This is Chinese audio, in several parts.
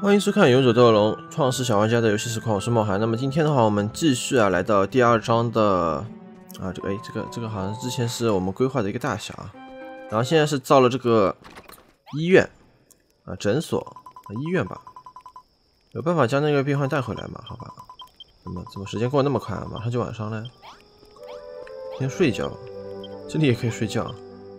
欢迎收看《勇者斗恶龙：创世小玩家的游戏实况》，我是梦涵。那么今天的话，我们继续来到第2章的这个好像之前是我们规划的一个大小啊，然后现在是造了这个医院诊所医院吧，有办法将那个病患带回来吗？好吧，怎么时间过得那么快啊？马上就晚上了，先睡一觉吧，这里也可以睡觉。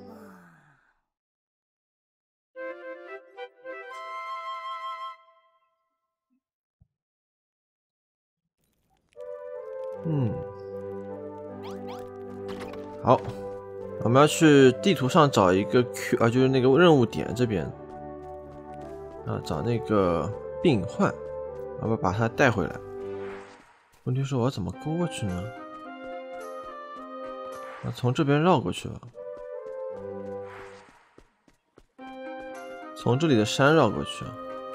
好，我们要去地图上找一个 Q 就是那个任务点这边找那个病患，把他带回来。问题是我要怎么过去呢？从这边绕过去吧，从这里的山绕过去。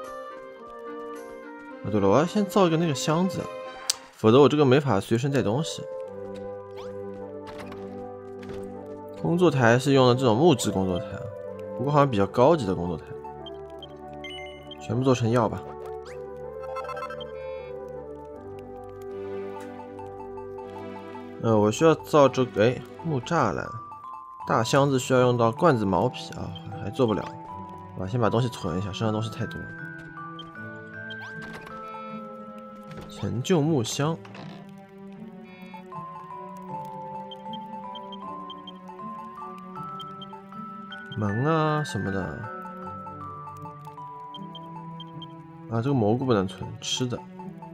对了，我要先造一个那个箱子，否则我这个没法随身带东西。工作台是用的这种木质工作台，不过好像比较高级的工作台，全部做成药吧。我需要造这个木栅栏，大箱子需要用到罐子毛皮啊，还做不了。我先把东西囤一下，身上东西太多了。陈旧木箱。门啊什么的这个蘑菇不能存，吃的。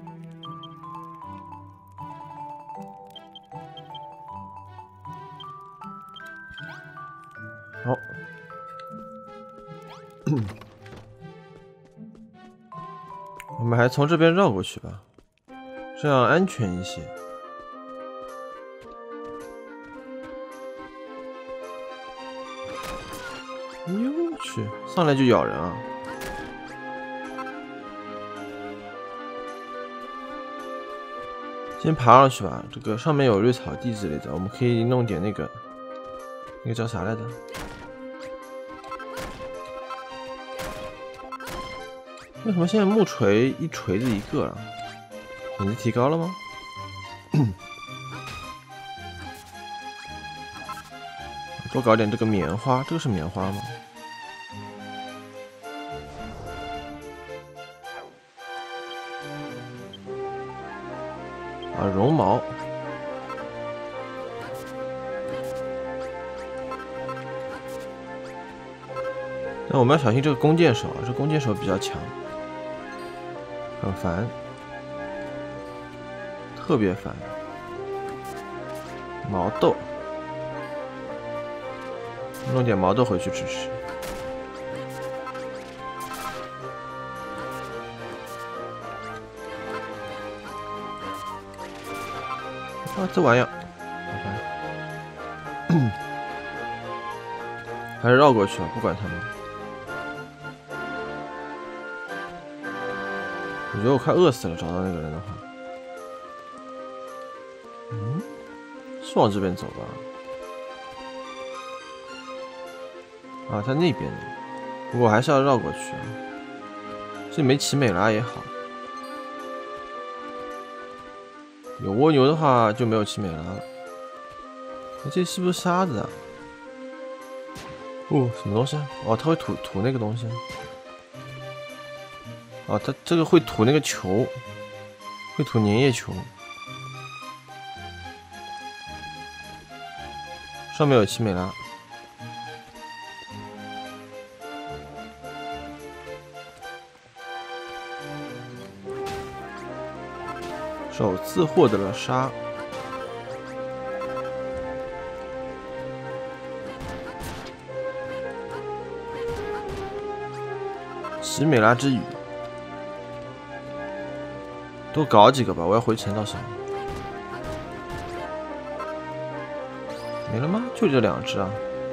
好，我们还从这边绕过去吧，这样安全一些。哟去，上来就咬人啊！先爬上去吧，这个上面有绿草地之类的，我们可以弄点那个叫啥来着？为什么现在木锤一锤子一个了？等级提高了吗？多搞点这个棉花，这个是棉花吗？绒毛。那我们要小心这个弓箭手这弓箭手比较强，很烦，特别烦。毛豆，弄点毛豆回去吃。这玩意儿，还是绕过去了，不管他们。我觉得我快饿死了，找到那个人的话。是往这边走吧？在那边呢。不过我还是要绕过去。这没奇美拉也好。有蜗牛的话就没有奇美拉了。这是不是沙子啊？什么东西？它会吐那个东西。它这个会吐那个球，会吐粘液球。上面有奇美拉。首次获得了沙。奇美拉之雨，多搞几个吧，我要回城到时候。没了吗？就这2只啊！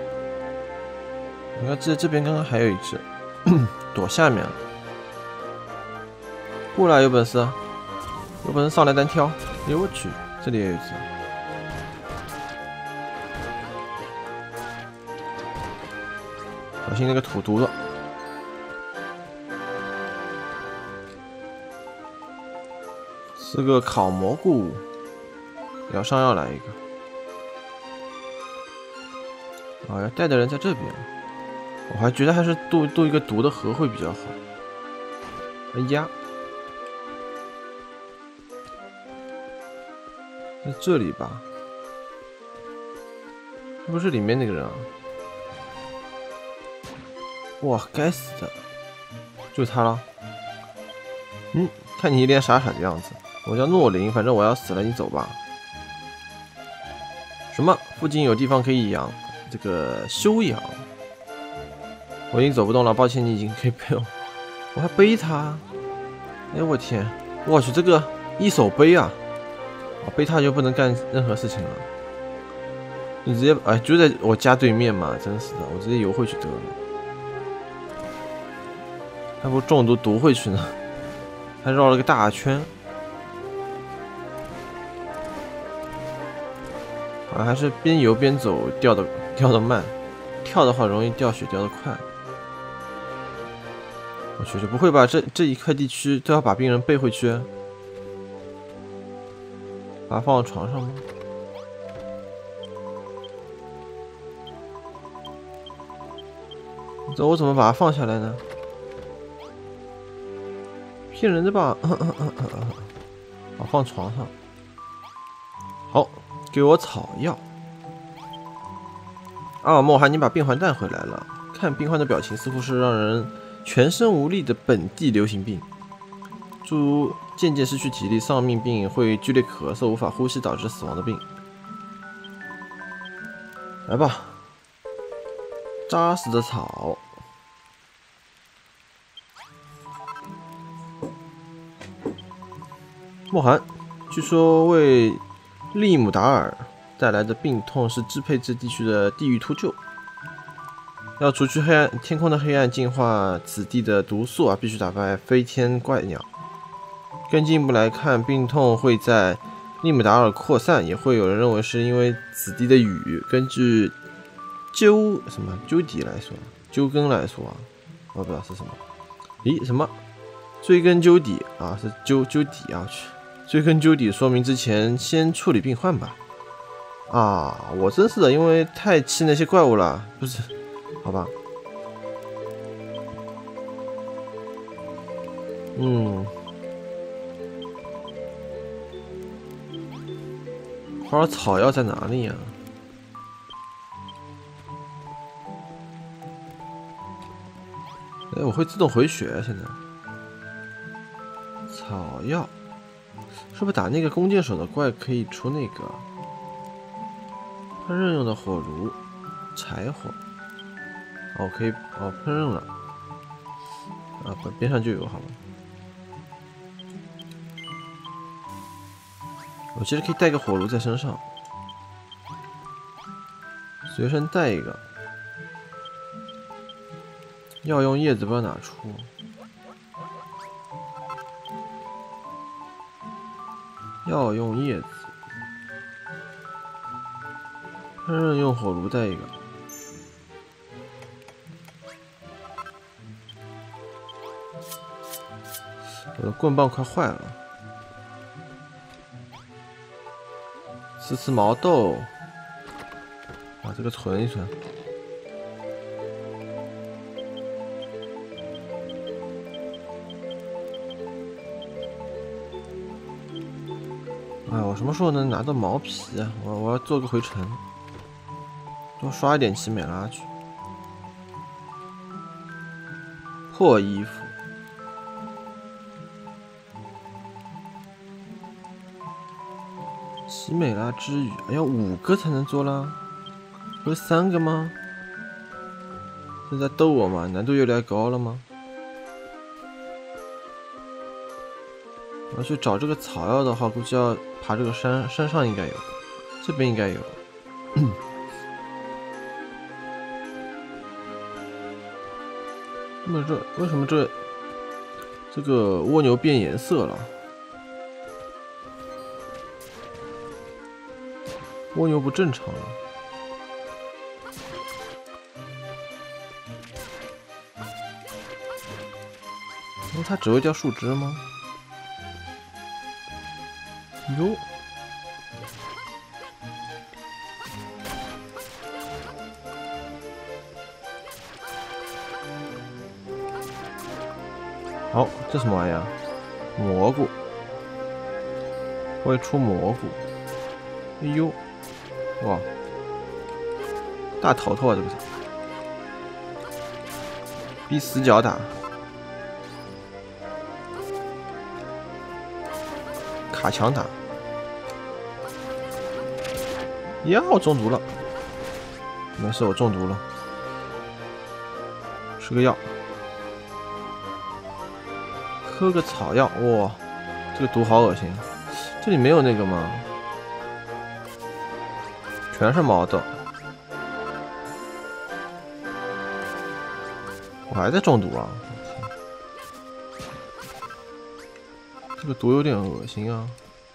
你看这边刚刚还有一只，躲下面了。过来，有本事！有本事上来单挑！哎我去，这里也有一只。小心那个土犊子！ 4个烤蘑菇，要上药来一个。啊，要带的人在这边，我还觉得还是渡一个毒的河会比较好。哎呀，在这里吧？是不是里面那个人啊？哇，该死的，就是他了。看你一脸傻傻的样子。我叫诺林，反正我要死了，你走吧。什么？附近有地方可以养这个休养？我已经走不动了，抱歉，你已经可以背我。我还背他？哎，我天！我去，这个一手背啊！我背他就不能干任何事情了。你直接哎，就在我家对面嘛，真是的，我直接游回去得了。还不如中毒毒回去呢，还绕了个大圈。啊，还是边游边走，掉的慢，跳的话容易掉血掉的快。我去，不会吧？这一块地区都要把病人背回去，把他放到床上吗？这我怎么把它放下来呢？骗人的吧？好，放床上。好，给我草药。阿尔莫罕，你把病患带回来了。看病患的表情，似乎是让人全身无力的本地流行病，诸如渐渐失去体力、丧命病，会剧烈咳嗽、无法呼吸导致死亡的病。来吧，扎实的草。莫寒，据说为利姆达尔带来的病痛是支配这地区的地狱秃鹫。要除去天空的黑暗，净化此地的毒素啊，必须打败飞天怪鸟。更进一步来看，病痛会在利姆达尔扩散，也会有人认为是因为此地的雨。根据鸠底来说，鸠根来说啊，我不知道是什么。咦，什么？追根究底啊，是究底啊！去，追根究底，说明之前先处理病患吧。啊，我真是的，因为太气那些怪物了，不是？好吧。花草药在哪里呀？哎，我会自动回血现在。草药是不是打那个弓箭手的怪可以出那个烹饪用的火炉柴火？哦，可以哦，烹饪了啊，边上就有，好了。我其实可以带个火炉在身上，随身带一个。药用叶子不知道哪出。药用叶子，烹饪用火炉带一个。我的棍棒快坏了。吃毛豆，把这个存一存。哎，我什么时候能拿到毛皮啊？我要做个回城，多刷一点奇美拉去。破衣服。奇美拉之语，要5个才能做啦，不是3个吗？是在逗我吗？难度越来越高了吗？我要去找这个草药的话，估计要爬这个山，山上应该有，这边应该有。为什么这个蜗牛变颜色了？蜗牛不正常了。因为它只会掉树枝吗？ 哟，好，这什么玩意儿？蘑菇，会出蘑菇。哎呦，哇，大头头啊，这个是逼死角打，卡墙打。呀，我中毒了，没事，我中毒了，吃个药。喝个草药，哇，这个毒好恶心！这里没有那个吗？全是毛豆，我还在中毒啊！这个毒有点恶心啊！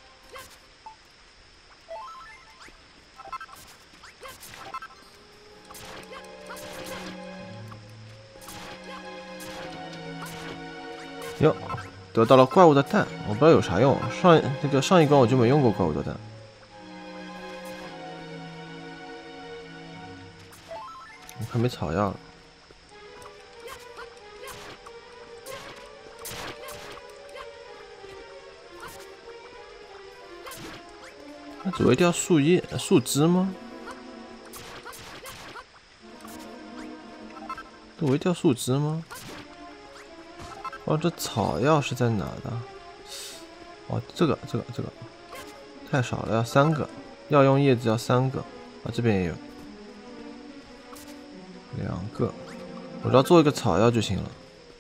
哟，得到了怪物的蛋，我不知道有啥用。上一关我就没用过怪物的蛋。我看没草药了。那只会掉树叶、树枝吗？只会掉树枝吗？哦，这草药是在哪的？哦，这个太少了，要3个。药用叶子要3个。啊，这边也有2个。我只要做一个草药就行了。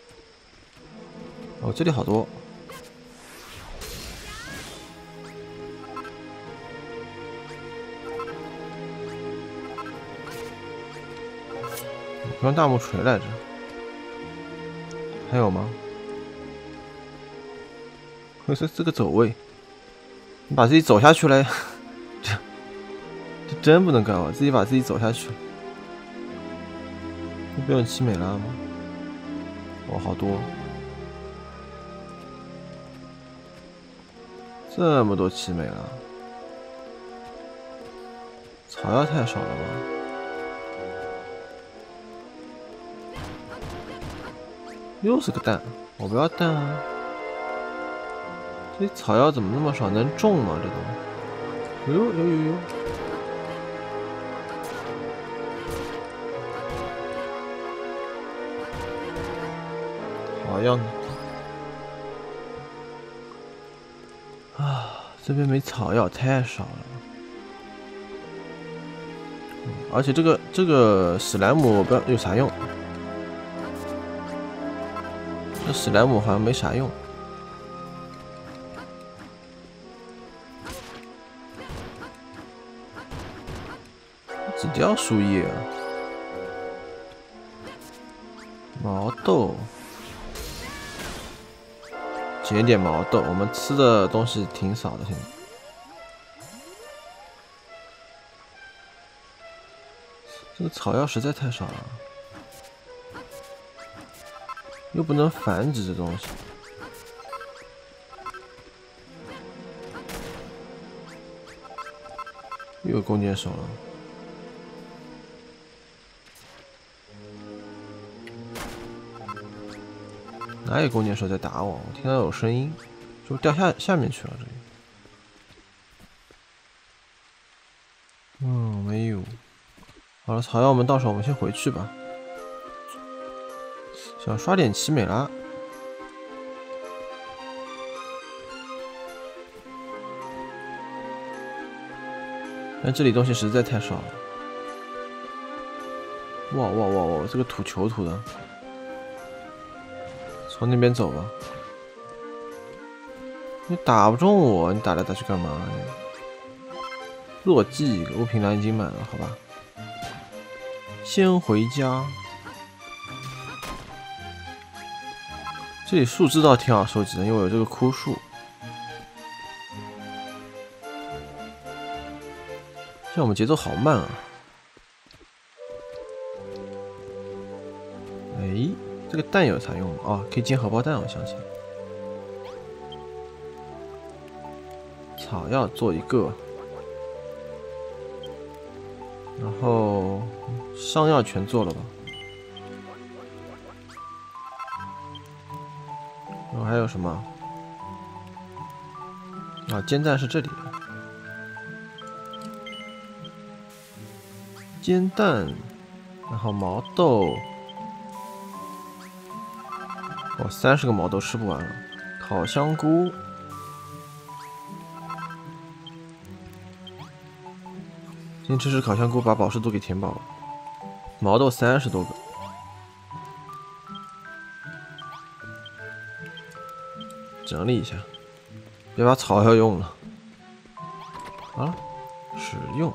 哦，这里好多。我用大木锤来着。还有吗？这个走位，你把自己走下去了，这真不能干我，自己把自己走下去。不用奇美拉吗？哦，好多，这么多奇美拉，草药太少了吧？又是个蛋，我不要蛋啊！这草药怎么那么少？能种吗？这东西？有！好药呢？啊，这边没草药，太少了。而且这个史莱姆我不知道有啥用。这史莱姆好像没啥用。只掉树叶啊，毛豆，捡点毛豆，我们吃的东西挺少的现在。这个草药实在太少了，又不能繁殖这东西。又有弓箭手了。哪有弓箭手在打我？我听到有声音，是不是掉下面去了？这里，没有。好了，草药我们到手，我们先回去吧。想刷点奇美拉。但这里东西实在太少了。哇！这个土球土的。从那边走吧，你打不中我，你打来打去干嘛呀？弱鸡物品栏已经满了，好吧。先回家。这里树枝倒挺好收集的，因为有这个枯树。像我们节奏好慢啊！哎。这个蛋有啥用可以煎荷包蛋，我想起来。 草药做一个，然后伤药全做了吧。然后还有什么？啊，煎蛋是这里的。煎蛋，然后毛豆，哦，30个毛豆吃不完了。烤香菇，先吃烤香菇，把饱食度给填饱了。毛豆30多个，整理一下，别把草药用了。啊，使用。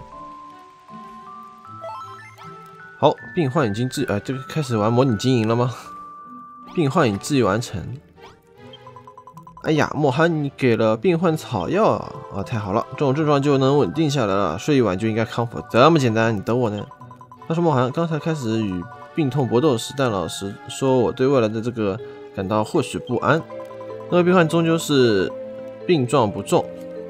好，病患已经治，这个开始玩模拟经营了吗？病患已治愈完成。哎呀，莫涵，你给了病患草药啊！啊，太好了，这种症状就能稳定下来了，睡一晚就应该康复，这么简单，你等我呢。他说莫涵刚才开始与病痛搏斗时，但老实说，我对未来的这个感到或许不安。那位病患终究是病状不重，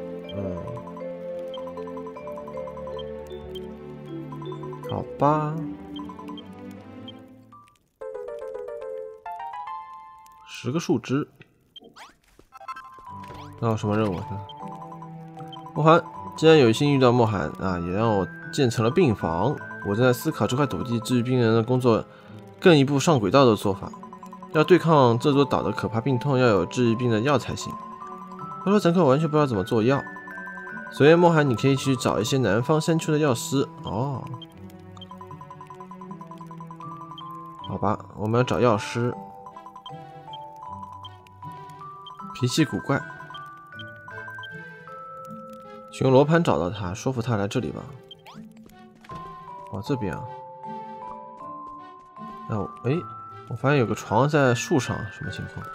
好吧。10个树枝，那有什么任务？莫涵，既然有幸遇到莫涵啊，也让我建成了病房。我正在思考这块土地治愈病人的工作更一步上轨道的做法。要对抗这座岛的可怕病痛，要有治愈病的药才行。他说陈克完全不知道怎么做药，所以莫涵，你可以去找一些南方山区的药师。哦，好吧，我们要找药师。脾气古怪，请用罗盘找到他，说服他来这里吧。哦，这边啊。我发现有个床在树上，什么情况？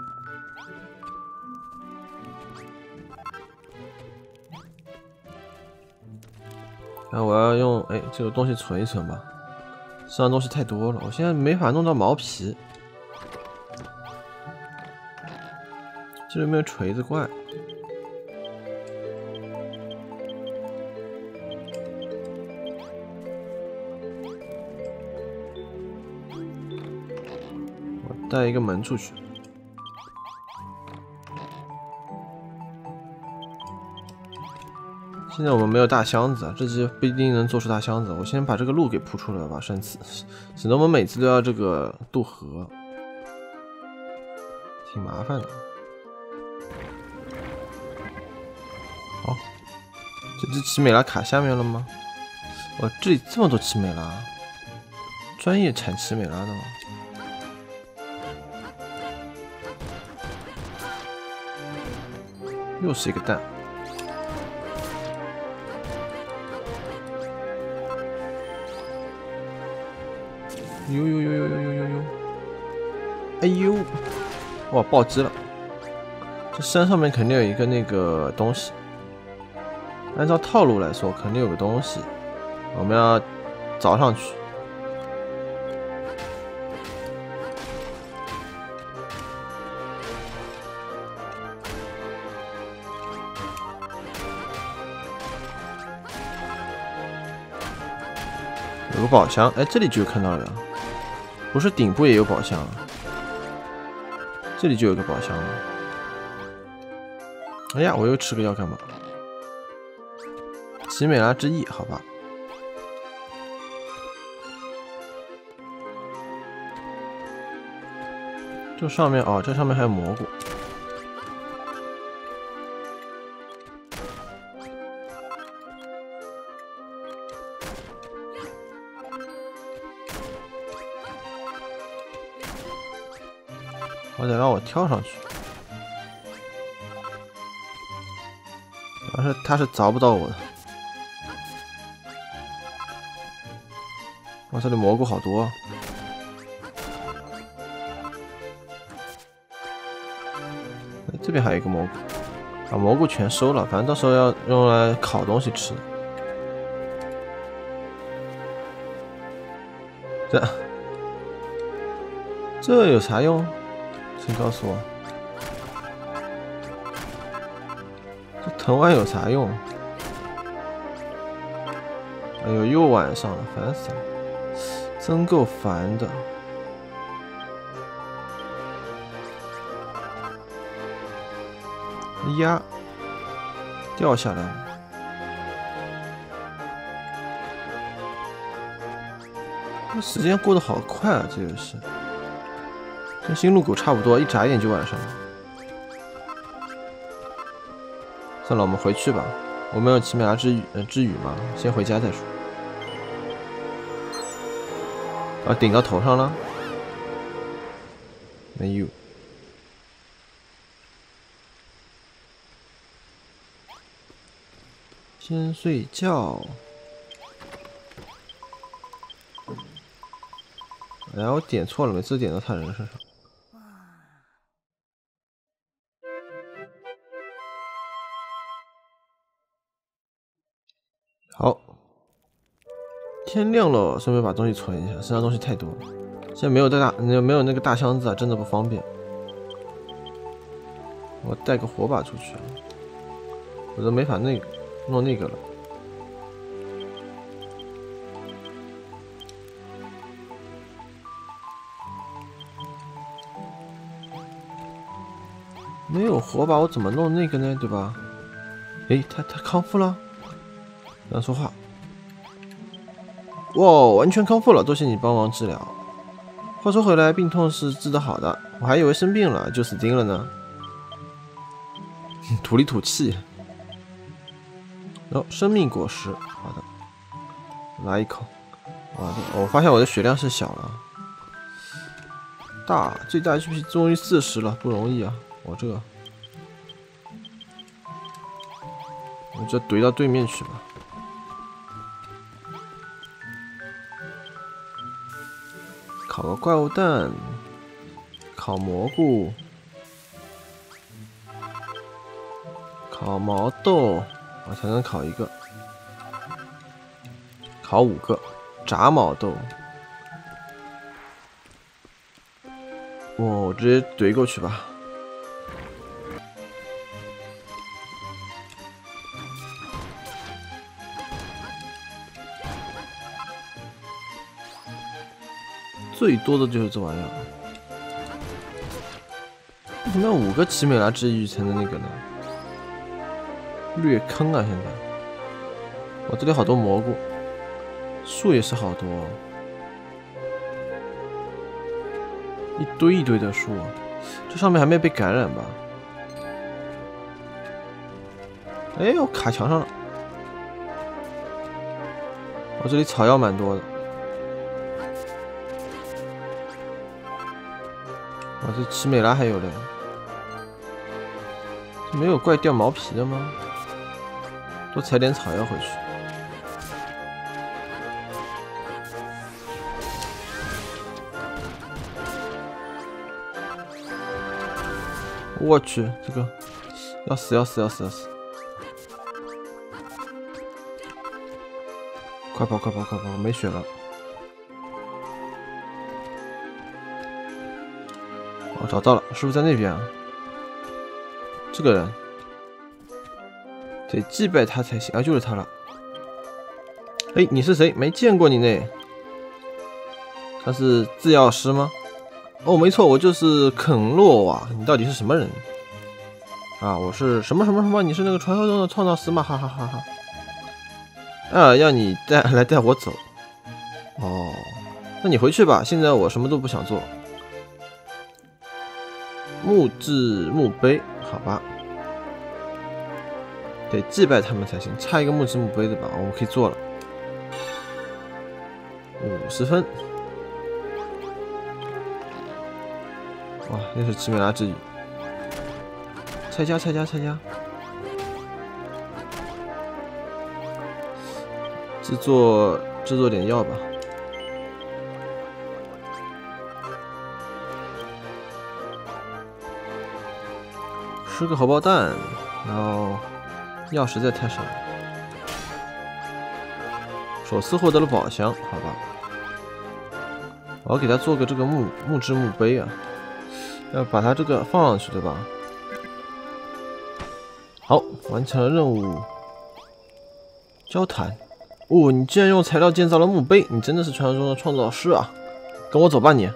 那我要用这个东西存一存吧，身上东西太多了，我现在没法弄到毛皮。这里有没有锤子怪？我带一个门出去。现在我们没有大箱子啊，这集不一定能做出大箱子。我先把这个路给铺出来吧，省得我们每次都要这个渡河，挺麻烦的。好，这只奇美拉卡下面了吗？哇，这里这么多奇美拉，专业产奇美拉的吗？又是一个蛋。呦！哎呦！哇，暴击了！这山上面肯定有一个那个东西。按照套路来说，肯定有个东西，我们要凿上去。有个宝箱，这里就看到了，不是顶部也有宝箱，这里就有个宝箱了。哎呀，我又吃个药干嘛？奇美拉之翼，好吧。这上面这上面还有蘑菇。好歹让我跳上去，但是他是凿不到我的。哇，这里蘑菇好多啊！这边还有一个蘑菇，把蘑菇全收了，反正到时候要用来烤东西吃。这有啥用？请告诉我。这藤丸有啥用？哎呦，又晚上了，烦死了，真够烦的。呀，掉下来了。这时间过得好快啊，这游戏跟星露谷差不多，一眨眼就晚上了。算了，我们回去吧。我们有奇美拉之语嘛，先回家再说。啊，顶到头上了？没有。先睡觉。哎，我点错了，每次点到他人身上。好，天亮了，顺便把东西存一下，身上东西太多了。现在没有那个大箱子啊，真的不方便。我带个火把出去，我都没法弄那个了。没有火把，我怎么弄那个呢？对吧？诶，他康复了。不要说话。哇，完全康复了，多谢你帮忙治疗。话说回来，病痛是治得好的，我还以为生病了就死定了呢。吐里吐气。哦，生命果实，好的，来一口。哇，我发现我的血量是小了。最大 HP 终于40了，不容易啊！我这个，我就怼到对面去吧。烤个怪物蛋，烤蘑菇，烤毛豆，我才能烤一个，烤5个，炸毛豆。我直接怼过去吧。最多的就是这玩意儿。为什么要5个奇美拉之语才能那个呢？略坑啊！现在，我这里好多蘑菇，树也是好多，一堆一堆的树，这上面还没被感染吧？哎，我卡墙上了。我这里草药蛮多的。我这奇美拉还有嘞，没有怪掉毛皮的吗？多采点草药回去。我去，这个要死！快跑！没血了。我找到了，是不是在那边啊？这个人得祭拜他才行啊，就是他了。哎，你是谁？没见过你呢。他是制药师吗？哦，没错，我就是肯洛瓦。你到底是什么人？啊，我是什么？你是那个传说中的创造师吗？哈哈哈哈！啊，要你带我走。哦，那你回去吧，现在我什么都不想做。木质墓碑，好吧，得祭拜他们才行，差一个木质墓碑对吧？我们可以做了，50分。哇，又是奇美拉之语，拆家，制作点药吧。吃个荷包蛋，然后药实在太少了。首次获得了宝箱，好吧。我要给他做个这个木质墓碑啊，要把它这个放上去，对吧？ 好，完成了任务。交谈。哦，你居然用材料建造了墓碑，你真的是传说中的创造师啊！跟我走吧你。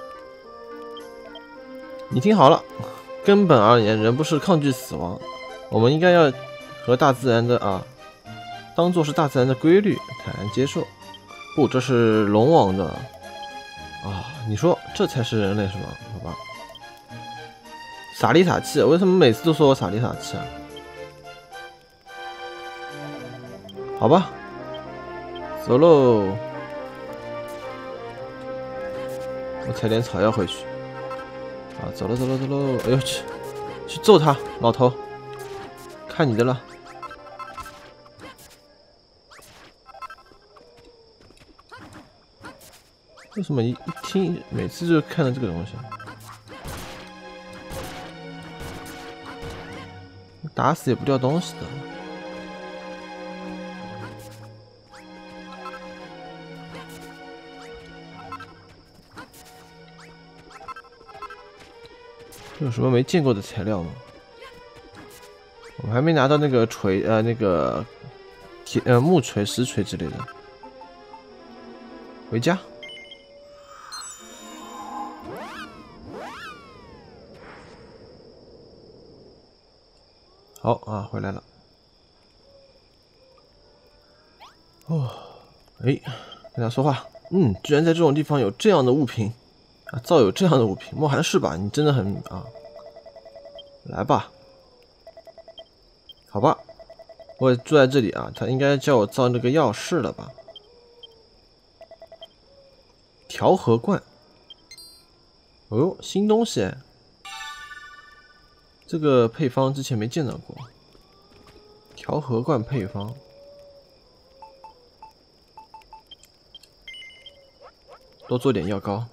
你听好了，根本而言，人不是抗拒死亡，我们应该要和大自然的当做是大自然的规律，坦然接受。不，这是龙王的啊！你说这才是人类是吗？好吧。傻里傻气，为什么每次都说我傻里傻气啊？好吧，走喽。我采点草药回去。啊，走了。哎呦去揍他，老头，看你的了。为什么一听每次就看到这个东西？打死也不掉东西的。有什么没见过的材料吗？我还没拿到那个锤，那个木锤、石锤之类的。回家。好啊，回来了。哦，哎，跟他说话。居然在这种地方有这样的物品啊，造有这样的物品，莫寒是吧？你真的很啊，来吧。好吧，我也住在这里啊，他应该叫我造那个钥匙了吧？调和罐。哦呦，新东西哎！这个配方之前没见到过。调和罐配方。多做点药膏。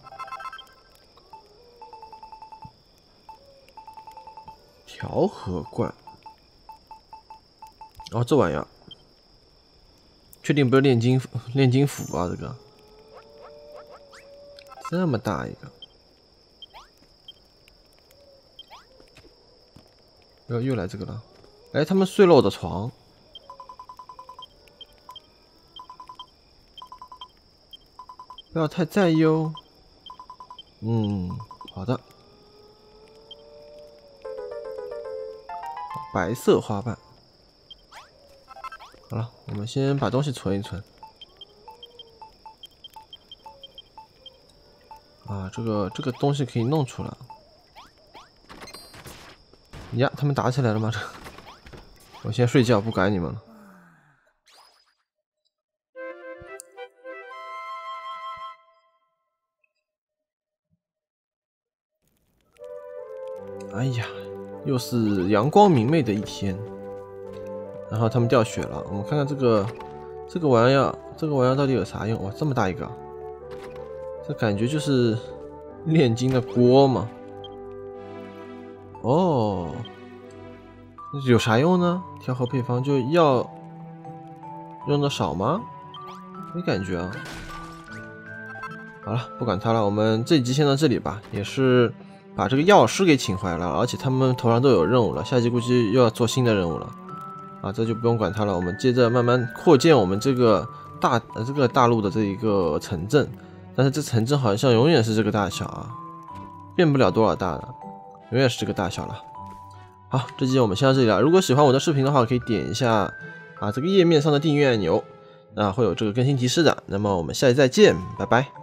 调和罐。哦，这玩意儿，确定不是炼金斧啊？这个这么大一个，又来这个了。哎，他们睡了我的床。不要太在意哦。好的。白色花瓣。好了，我们先把东西存一存。啊，这个东西可以弄出来。呀，他们打起来了吗？我先睡觉，不管你们了。哎呀，又是阳光明媚的一天。然后他们掉血了，我们看看这个玩意儿，到底有啥用？哇，这么大一个，这感觉就是炼金的锅嘛。哦，有啥用呢？调和配方就药用的少吗？没感觉啊。好了，不管它了，我们这一集先到这里吧。也是把这个药师给请回来了，而且他们头上都有任务了，下集估计又要做新的任务了。啊，这就不用管它了。我们接着慢慢扩建我们这个大陆的这一个城镇，但是这城镇好像永远是这个大小啊，变不了多少大的，永远是这个大小了。好，这期我们先到这里了。如果喜欢我的视频的话，可以点一下这个页面上的订阅按钮，会有这个更新提示的。那么我们下期再见，拜拜。